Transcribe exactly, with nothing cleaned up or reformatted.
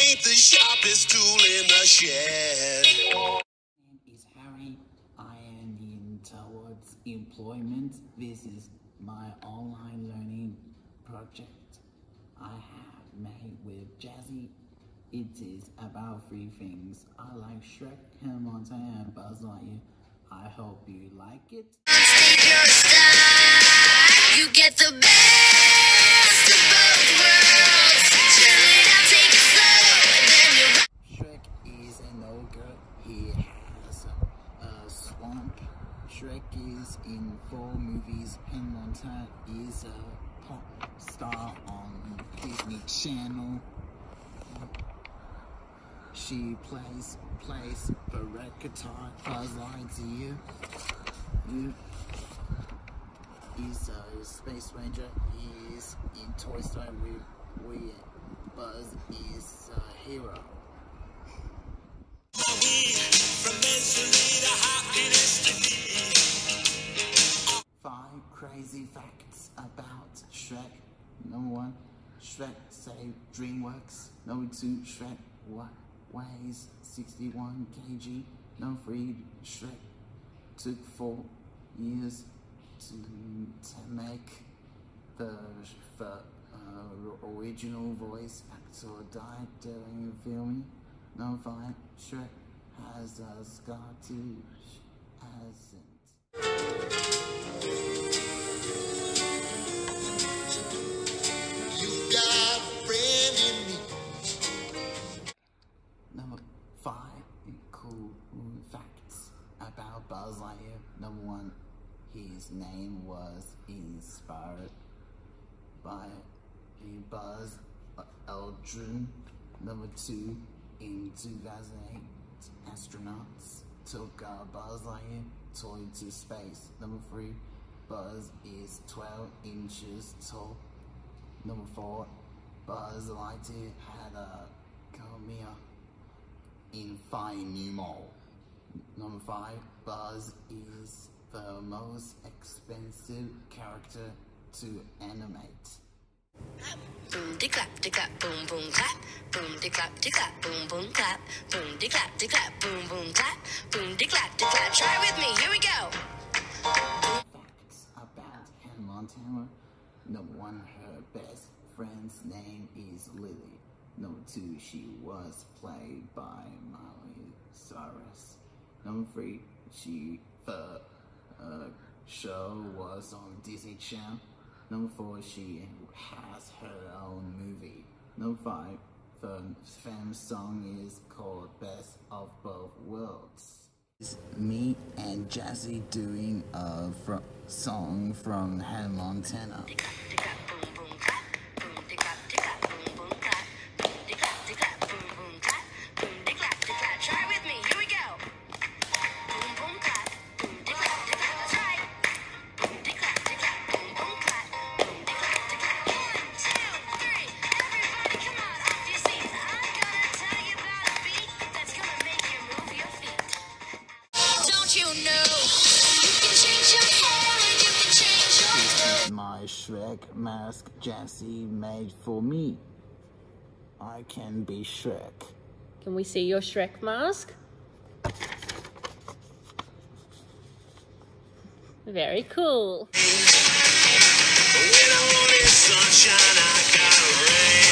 ain't the sharpest tool in the shed. My name is Harry. I am in towards employment. This is my online learning project I have made with Jazzy. It is about three things. I like Shrek, Hannah Montana, and Buzz Lightyear. I hope you like it. You get the best of both worlds. Chill it out, take it slow, and then you. Shrek is an ogre. He has a swamp. Shrek is in four movies. Hannah Montana is a pop star on Disney Channel. She plays plays the red guitar. Buzz Lightyear you is a space ranger. He is in Toy Story with we Buzz is a hero. Five crazy facts about Shrek. Number one, Shrek saved DreamWorks. Number two, Shrek weighs sixty-one kilograms. Number three, Shrek took four years to, to make the, the uh, original voice actor died during filming. Number five, Shrek has a Scottish accent. You got a friend in me. Number five, cool facts about Buzz Lightyear. Number one, his name was inspired by Buzz Aldrin. Number two, in two thousand eight, astronauts took uh, Buzz Lightyear toy to space. Number three, Buzz is twelve inches tall. Number four, Buzz Lightyear had a cameo in Finding Nemo. Number five, Buzz is the most expensive character to animate. Boom de clap de clap boom boom clap. Boom de clap de clap boom boom clap. Boom de clap de clap boom boom clap. Boom de clap de clap. Try with me. Here we go. Facts about Hannah Montana. Number one, her best friend's name is Lily. Number two, she was played by Miley Cyrus. Number three, she the uh, show was on Disney Channel. Number four, she has her own movie. Number five, the theme song is called Best of Both Worlds. It's me and Jazzy doing a fr song from Hannah Montana. My Shrek mask Jazzy made for me. I can be Shrek. Can we see your Shrek mask? Very cool. When I wanted sunshine, I got rain.